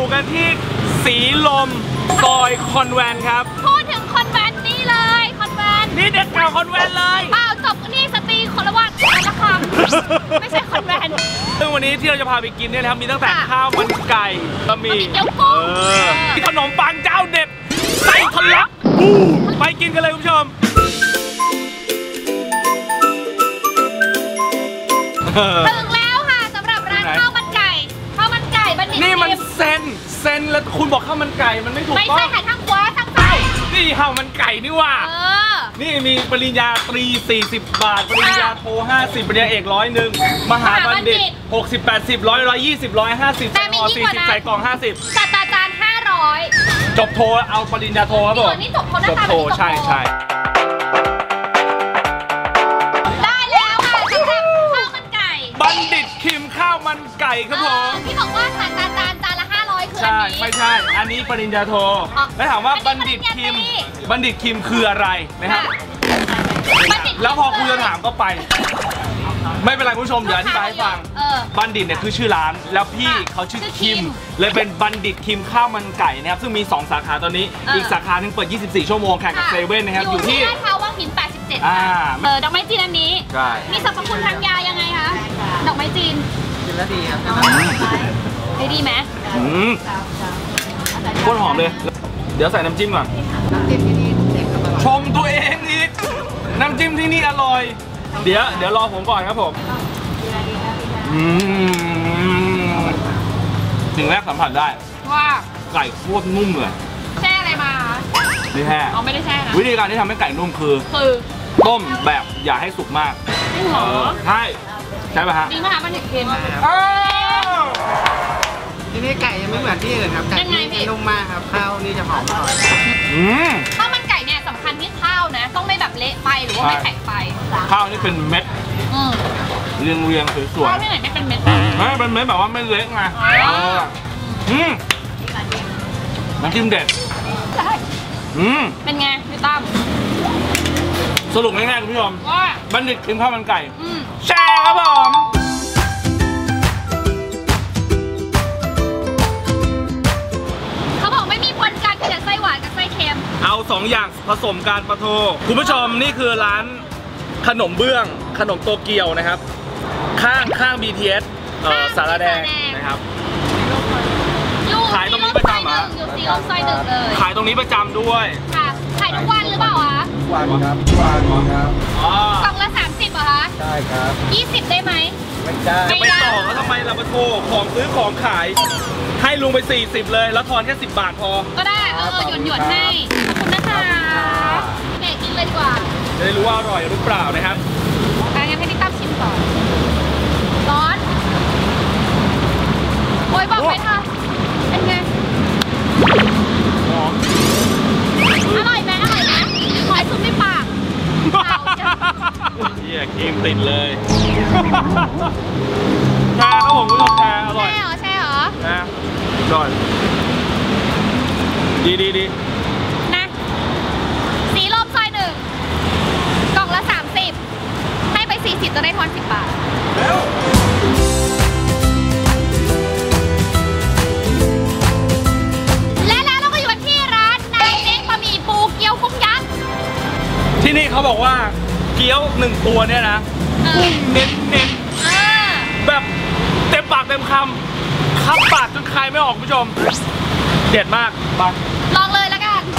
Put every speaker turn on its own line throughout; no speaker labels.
อยู่กันที่สีลมซอยคอนแวนต์ครับ
พูดถึงคอนแวนต์นี่เลยคอนแวนต์
นี่เด็กเก่าคอนแวนต์เลย
เปล่าจบนี่สตรีคนละวันละคำไม่ใช่คอนแวนต์
ซึ่งวันนี้ที่เราจะพาไปกินเนี่ยนะครับมีตั้งแต่ข้าวมันไก่บะหมี่
เกี๊ยวกุ้ง
ขนมปังเจ้าเด็ดไส้ทะลักไปกินกันเลยคุณผู้ชม
ถึงแล้วค่ะสำหรับร้านข้าวมันไก่บัณฑิต
นี่มันเซนแล้วคุณบอกข้าวมันไก่มันไม่ถูกต้อง
ไม่ใช่ค่ะทั้งหัวทั้งไส้
นี่ข้าวมันไก่นี่ว่านี่มีปริญญาตรี40 บาทปริญญาโท50ปริญญาเอก100มหาบัณฑิต60 80 100 120 150แต่มี40ใส่กล่อง50
ศาสตราจารย์500
จบโทเอาปริญญาโทครับผม
นี่จบโทนะ
คะใช่
ได้แล้วค่ะสำหรับข้าวมันไก่
บัณฑิตคิมข้าวมันไก่ครับผม
ที่บอกว่าศาสตราจารย์จานละ500คือ
ใช่ไม่ใช่อันนี้ปริญญาโทแล้วถามว่าบัณฑิตคิมคืออะไรนะครับแล้วพอคุณจะถามก็ไปไม่เป็นไรคุณผู้ชมเดี๋ยวอธิบายให้ฟังบัณฑิตเนี่ยคือชื่อร้านแล้วพี่เขาชื่อคิมเลยเป็นบัณฑิตคิมข้าวมันไก่นะครับซึ่งมี2สาขาตอนนี้อีกสาขาหนึ่งเปิด24ชั่วโมงแข่งกับเซเว่นนะครับอยู่ที่
ลาดพร้าววังหิน87ดอกไม้จีนอันนี้มีสรรพคุณทางยายังไงคะดอกไม้จีน
กินแล้วดีครับ
ดีไหม
โคตรหอมเลยเดี๋ยวใส่น้ำจิ้มก่อน
น้ำจิ้มที่นี่
ชมตัวเองอีกน้ำจิ้มที่นี่อร่อยเดี๋ยวรอผมก่อนครับผมถึงแรกสัมผัสได้
ว่า
ไก่โคตรนุ่มเลย
แช่อะไรมา
ไม่แช่
เอาไม่ได้แช่นะ
วิธีการที่ทำให้ไก่นุ่มคือต้มแบบอย่าให้สุกมากใช่ป่ะฮะ
ดีมากมันถึงเค็ม
ที่นี่ไก่ยังไม่เหมือนที่อื่นครับไก่ที่นุ่มมากครับข้าวนี่จะหอมอร่อย
ข้าวมันไก่เนี่ยสำคัญที่ข้าวนะต้องไม่แบบเละไปหรือว่าไม่แข็งไป
ข้าวนี่เป็นเม็ดเรียงสวยๆ
ข้าวที่ไหนไม่เป็นเม็ด
ไม่เป็นเม็ดแบบว่าไม่เละไงน้ำจิ้มเด็ด
เป็นไงพี่ตั้ม
สรุปง่ายๆคุณผู้ชม
ว่า
บัณฑิตกินข้าวมันไก่แชร์ครับผม
เขาบอกไม่มีปนกันแต่ไส้หวานกับไส้เค็ม
เอา2อย่างผสมกันปะโทคุณผู้ชมนี่คือร้านขนมเบื้องขนมโตเกียวนะครับข้าง BTS สารแดงนะครับขายตรงนี้ประจำ
อยู่ซีโร่ซอย1เลย
ขายตรงนี้ประจำด้วย
ค่ะขายทุกวันหรือเปล่าคะ
วันครับวันครับ
กล่องละ30เหรอคะ
ใช่ครับ
20ได้ไหม
ไม่ได้
จะไปต่อเขาทำไมล่ะปะโทของซื้อของขายให้ลุงไป40เลยแล้วทอนแค่10 บาทพอ
ก็ได้หยวนให้ขอบคุณนะคะแม่กินเลยดีกว่า
จะได้รู้ว่าอร่อยหรือเปล่านะครับ
งั้นให้พี่ตั้มชิมก่อนร้อนโอ้ยบอกไปค่ะเป็นไง
หอม
อร่อยไหมหอยซุปในปาก
เยี่ยครีมติดเลยแชร์ครับผมคุณผู้ชมแชร์อร่อย
แช่เหรอ
แชร์อร่อยดี
นะสีลมซอย1กล่องละ30ให้ไป40จะได้ทอน10 บาทและแล้วเราก็อยู่ที่ร้านนายเน้งบะหมี่ปูเกี๊ยวกุ้งยักษ์
ที่นี่เขาบอกว่าเกี๊ยว1ตัวเนี่ยนะกุ้งเน้นแบบเต็มปากเต็มคำปากจนคายไม่ออกคุณผู้ชมเด็ดมากมา
ลองเลยแล้วกัน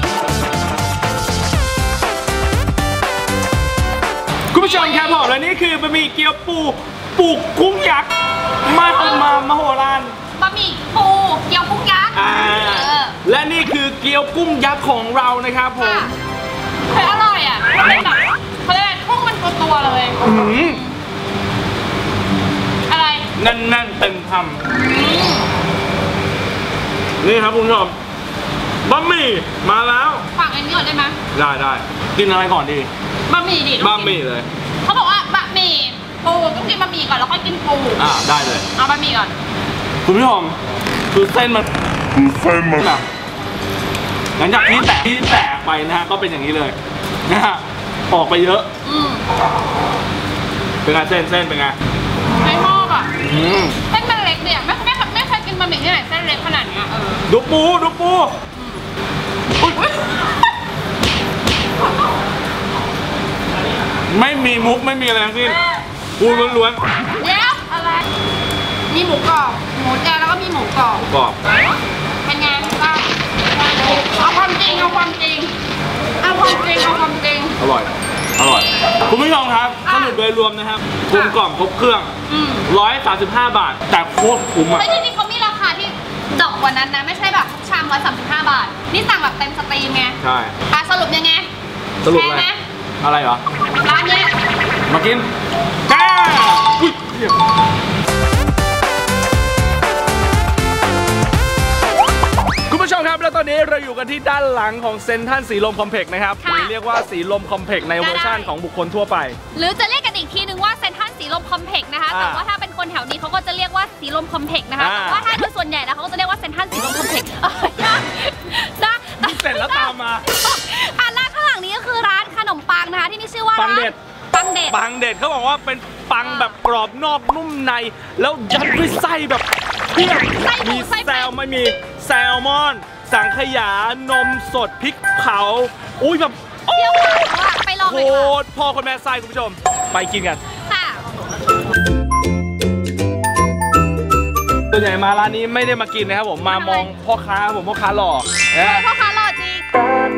คุณผู้ชมครับผมและนี่คือบะหมี่เกี๊ยวปูกุ้งยักษ์มโหฬาร
บะหมี่ปูเกี๊ยวกุ้งยักษ์
และนี่คือเกี๊ยวกุ้งยักษ์ของเรานะครับผม
อร่อยอ่ะเป็นแบบเขาเรียกกุ้งมันตัวเลยอะไร
แน่นเต็มคำนี่ครับคุณผู้ชมบะหมี่มาแล้ว
ฝากอันนี้ก่อนได้ไหม
ได้กินอะไรก่อนดี
บะหมี่ดิ
บะหมี่เลย
เขาบอกว่าบะหมี่ปูต้องกินบะหมี่ก่อนแล้วค่อยกินปู
ได้เลย
เอาบะหมี่ก่อน
คุณผู้ชมคือเส้นมันแบบหลังจากที่แตกไปนะฮะก็เป็นอย่างนี้เลยนะฮะออกไปเยอะเป็นไงเส้นเป็นไง
ไม่ชอบอ่ะเส้นมันเล็กเนี่ยไม่เคยกินบะหมี่ที่ไหนเส้นเล็กขนาดนี้
ดูปูไม่มีมุกไม่มีอะไรทั้งสิ้นปูล้วน
เดี๋ยวอะไรมีหมูกรอบหมูแดงแล้วก็มีหมูกรอบ
กรอบ
เป็นไงบ้างเอาความจริงอ
ร่อยคุณผู้ชมครับสรุปโดยรวมนะครับกลมกล่อมครบเครื่อง135 บาทแต่โคตรคุ้มอ่ะ
ไม่จริงๆเขามีราคาที่ดอกกว่านั้นนะไม่ใช่แบบชาม135 บาทนี่สั่งแบบเต็มสตรีมไง
ใช่
สรุปยังไง
สรุปอะไรเหรอ
ร้านนี้
มากินจ้าคุณผู้ชมครับแล้วตอนนี้เราอยู่กันที่ด้านหลังของเซ็นทรัลสีลมคอมเพล็กซ์นะครับหรือเรียกว่าสีลมคอมเพล็กซ์ในเวอร์ชันของบุคคลทั่วไป
หรือจะเรียกกันอีกทีนึงว่าเซ็นทรัลสีลมคอมเพล็กซ์นะคะแต่ว่าถ้าเป็นคนแถวนี้เขาก็จะเรียกว่าสีลมคอมเพล็กซ์นะคะแต่ว่าถ้าโดยส่วนใหญ่แล้วเขาก็จะเรียกว่าเซ็นทรัลสีลมคอมเพล็กซ์นะ
เสร็จแล้วตามมา
ร้านข้างหลังนี้ก็คือร้านขนมปังนะคะที่มีชื่อว่า
ปังเด็ดเขาบอกว่าเป็นปังแบบกรอบนอกนุ่มในแล้วยัดด้วยไส้แบบเพี้ยมีแซลมอนสังขยานมสดพริกเผาอุ้ยแบบ
เปรี้ยวหวานไปลองเลยค่ะ
โคตรพ่อคนแม่ไส้คุณผู้ชมไปกินกัน
ค่ะ
ส่วนใหญ่มาร้านนี้ไม่ได้มากินนะครับผมมามองพ่อค้าผมพ่อค้าหล่อ
พ่อค้าหล่อจริง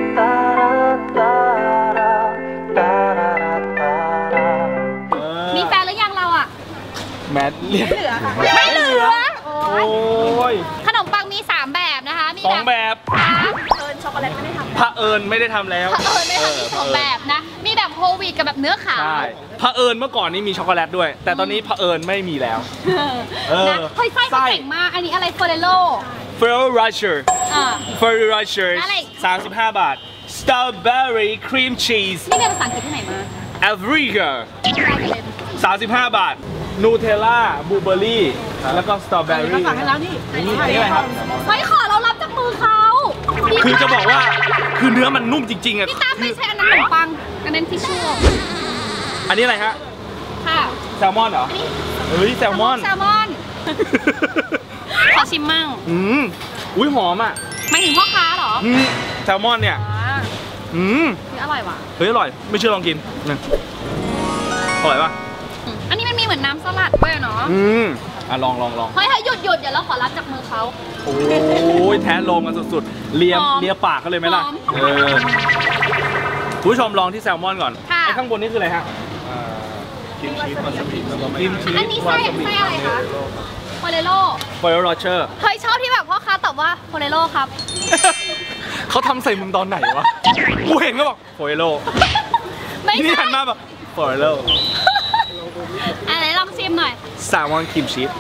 มีแฟนหรือยังเราอ่ะ
แมทเรียก
ไม่เหลือ
โอ้ย
ขนมปังมี3แบบนะคะมี
แบบ
ช็อกโกแลตไม่ได้ทำ
พะเอิญไม่ได้ทำแล้ว
ไม่ได้ทำ2แบบนะมีแบบโฮลวีตกับแบบเนื้อขาว
ใช่พะเอิญเมื่อก่อนนี้มีช็อกโกแลตด้วยแต่ตอนนี้พะเอิญไม่มีแล้ว
ไส้เก่งมากอันนี้อะไรเฟอร์เรโล
35 บาท Strawberry Cream Cheese
นี่เป็นภาษาอังกฤษที่ไหนมา
Africa 35 บาทนูเทลล่าบลูเบอร์รี่แล้วก็สตรอเบอรี่
สั่งให้แล้วนี่อะไรครับไม่ขอเรารับจากมือเขา
คือจะบอกว่าคือเนื้อมันนุ่มจริงๆอ่ะ
พี่ตาไม่ใช่อันนั้นขนมปังอันนั้นทิชชู่
อันนี้อะไรฮะ
ค่ะ
แซลมอนเหรอเฮ้ยแซลมอน
ขอชิมมั่ง
อุ้ยหอมอ่ะ
ไม่ถึงพ่อค้าเหรอ
แซลมอนเนี่ย
อร่อยว่ะ
เฮ้ยอร่อยไม่เชื่อลองกินอร่อยป่ะ
อันนี้มันมีเหมือนน้ำสลัดด้วยเนาะ
ลอง
เฮ้ยหยุดเดี๋ยวเราขอรับจากมือเขา
โอ้ยแท้ลมกันสุดๆเลียปากกันเลยไหมล่ะคุณผู้ชมลองที่แซลมอนก่อนไอ้ข้างบนนี่คืออะไรฮะ
กิมชีสวาซาบิ
อันนี้ไส้อะไรคะโพเรโล
โรเชอร์
เฮ้ยชอบที่แบบพ่อค้าตอบว่าโพเรโลครับ
เขาทำใส่มึงตอนไหนวะกูเห็นก็บอกโพเรโลนี่หันมาแบบโพเรโล
อะไรลองชิมหน่อย
แซลมอนครีมชีส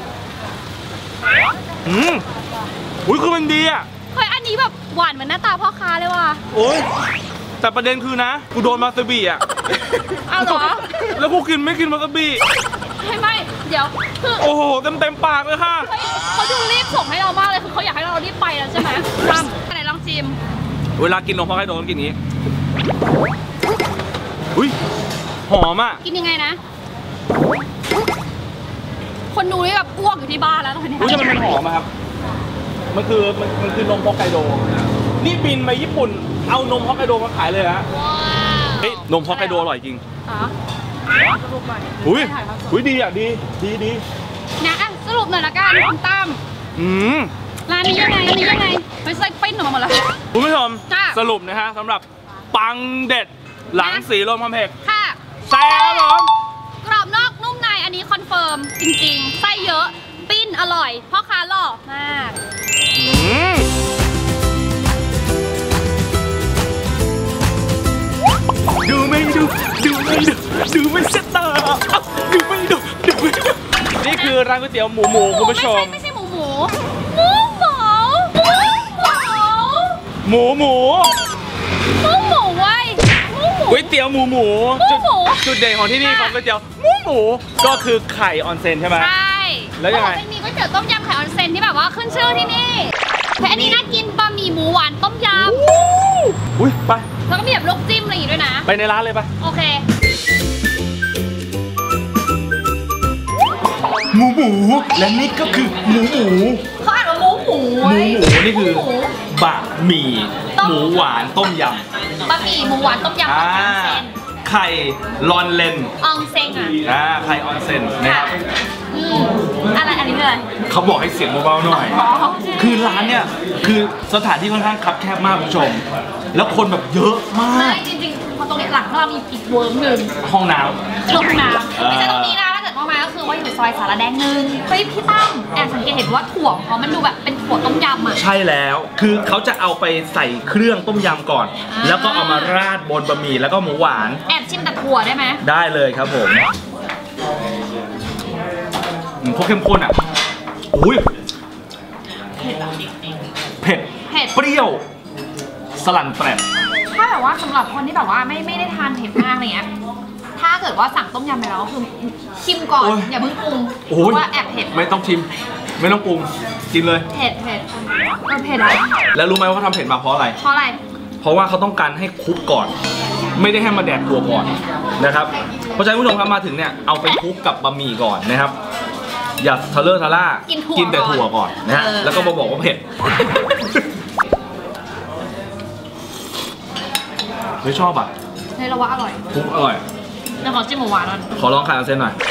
อุ้ยคือมันดีอ่ะ
เฮ้ยอันนี้แบบหวานเหมือนหน้าตาพ่อค้าเลยว่ะ
โอ้ยแต่ประเด็นคือนะกูโดนมาซาบิอ่ะ
เอาเหรอ
แล้วกูไม่กินมาซาบิ
ไม่เดี๋ยวคือ
โอ้โหเต็มปากเลยค่ะ
เขาดูรีบส่งให้เรามากเลยคือเขาอยากให้เรารีบไปแล้วใช่ไหมทำไหนลองชิม
เวลากินนมพ่อให้โดนกินอย่างนี้อุ้ยหอมอ่ะ
กินยังไงนะคนดูนี่แบบอ้วกอยู่ที่บ้านแล้วตอนนี้
รู้ใช่มันหอมครับมันคือนมฮอกไกโดนี่บินไปญี่ปุ่นเอานมฮอกไกโดมาขายเลยฮะเฮ้ยนมฮอกไกโดอร่อยจริงอุ้ยดีอ่ะดี
นะสรุปหน่อยละกันคุณตั้มร้านนี้ยังไงไปใส่ปิ้นออกมาหมดแล้ว
คุณผู้ชมสรุปนะฮะสำหรับปังเด็ดหลังสีลมคอมเพล็กซ์
ค่ะ
แซ่บ
กรอบนอกนุ่มในอันนี้คอนเฟิร์มจริงๆไส้เยอะปิ้นอร่อยพ่อค้าหล่อมาก
ดูไม่เซ็ตตาดูไม่นี่คือร้านก๋วยเตี๋ยวหมูคุณผู้ชม
ไม่ใช่หมูเว้ย
ก๋วยเตี๋ยวหมูจุดเด่นของที่นี่ของก๋วยเตี๋ยวหมูก็คือไข่ออนเซ็นใช่ไหม
ใช่
แล้วยังไง
มีก๋วยเตี๋ยวต้มยำไข่ออนเซ็นที่แบบว่าขึ้นชื่อที่นี่แต่อันนี้น่ากินบะหมี่หมูหวานต้มยำ
อุ้ยไป
แล้วก็มีแบบลูกจิ้มอะไรอย่างงี้ด้วยนะ
ไปในร้านเลยไป
โอเค
หมูหมูและนี่ก็คือหมู
เขาอ่านว่าหมูหมู
หมูนี่คือบะหมี่หมูหวานต้มยำ
บะหมี่หมูหวานต้มยำกับออนเซน
ไข่ลอนเลน
อองเซงอ่ะ
ไข่ออนเซนนะครับ
อะไรอันนี้คืออะไร
เขาบอกให้เสียงเบาๆหน่อย คือร้านเนี่ยคือสถานที่ค่อนข้างคับแคบมากคุณผู้ชม แล้วคนแบบเยอะมาก
ไม่จริงๆพอตรงนี้หลังเรามีอีกเวิร์กหนึ่ง
ห้องน้
ห้องน้ำไม่ใช่ตรงนี้นะถ้าเกิดว่ามาก็คือว่าอยู่ซอยสารแดงนึงเฮ้ยพี่ตั้มแอบสังเกตเห็นว่าถั่วของเขามันดูแบบเป็นถั่วต้มยำอ่ะ
ำใช่แล้วคือเขาจะเอาไปใส่เครื่องต้มยำก่อน แล้วก็เอามาราดบนบะหมี่แล้วก็หมูหวาน
แอบชิมแต่ถั่วได้ไหม
ได้เลยครับผมโคตรเข้มข้นอ่ะอุ้ยเผ็ดเปรี้ยวสลั่นแปรด
ถ้าแบบว่าสำหรับคนที่แบบว่าไม่ได้ทานเผ็ดมากอะไรเงี้ยถ้าเกิดว่าสั่งต้มยำไปแล้วก็คือชิมก่อนอย่าเพิ่งปรุงเพราะว่าแอบเผ็ด
ไม่ต้องชิมไม่ต้องปรุงกินเลย
เผ็ดก็เผ็ดอะ
แล้วรู้ไหมว่าเขาทำเผ็ดมาเพราะอะไร
เพราะอะไร
เพราะว่าเขาต้องการให้คลุกก่อน ไม่ได้ให้มาแดกตัวก่อนนะครับเพราะฉะนั้นผู้ชมครับมาถึงเนี่ยเอาไปคลุกกับบะหมี่ก่อนนะครับอย่าทะเลาะทะล่ากินแต่ถั่วก่อนนะฮะแล้วก็มาบอกว่าเผ็ดไม่ชอบอ่ะ
เฮ้ยเราว่าอร่อย
คลุกอร่อย
เดี๋ยวขอจิ้มหมูหวานก่อน
ขอลองไข่ออนเซนหน่อย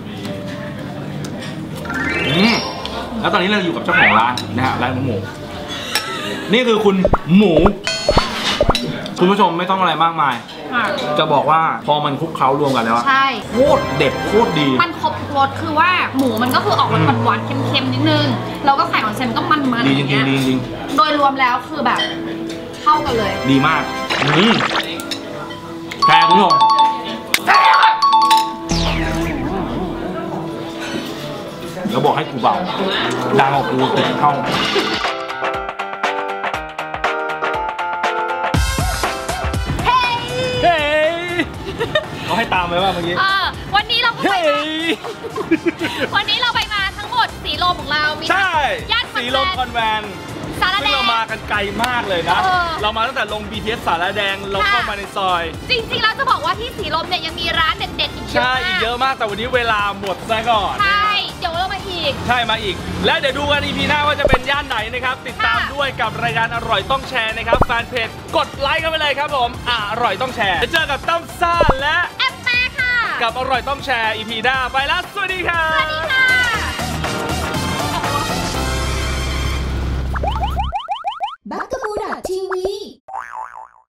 แล้วตอนนี้เราอยู่กับเจ้าของร้านนะฮะร้านหมู นี่คือคุณหมูคุณผู้ชมไม่ต้องอะไรมากมาย จะบอกว่าพอมันคลุกเคล้ารวมกันแล้ว
ใช่
โคตรเด็ดโคตรดี
มันครบทุกรสคือว่าหมูมันก็คือออกมันหวานๆเค็มๆนิดนึงแล้วก็ไข่ออนเซนมันก็มันๆ
ดี
อ
จ
ย่าง
ริ
เงี้
ง
ย
ดีจริง
โดยรวมแล้วคือแบบเข้ากันเลย
ดีมากแพงคุณผู้ชมแล้วบอกให้กูเบาดังออกกูติดเข้าเฮ้ยเขาให้ตามไหมว่าเมื่อกี้
วันนี้เราก็ไป
เฮ้ย
วันนี้เราไปมาทั้งหมดสีลมของเรามี
ใช่
ย่าน
สีลมคอนแวน
สาร
ซึ่
แด
งเรา
ง
มากันไกลมากเลยนะ เรามาตั้งแต่ลง BTS สารแดงเราเข้ามาในซอย
จริงๆแล้วจะบอกว่าที่สีลมเนี่ยยังมีร้านเด็ดๆอีกเยอะ
ใช่
มาก
อีกเยอะมากแต่วันนี้เวลาหมดซะก่อน
ใช่เดี๋ยวเรามาอีก
ใช่มาอีก และเดี๋ยวดูกัน EP หน้าว่าจะเป็นย่านไหนนะครับ ติดตาม
ค่ะ
ด้วยกับรายการอร่อยต้องแชร์นะครับแฟนเพจกดไลค์กันไปเลยครับผมอร่อยต้องแชร์จะเจอกับตั้มซ่าและ
แอปแม่ค่ะ
กับอร่อยต้องแชร์ EP หน้าไปแล้วสวัสดีครับ
สวัสดีค่ะ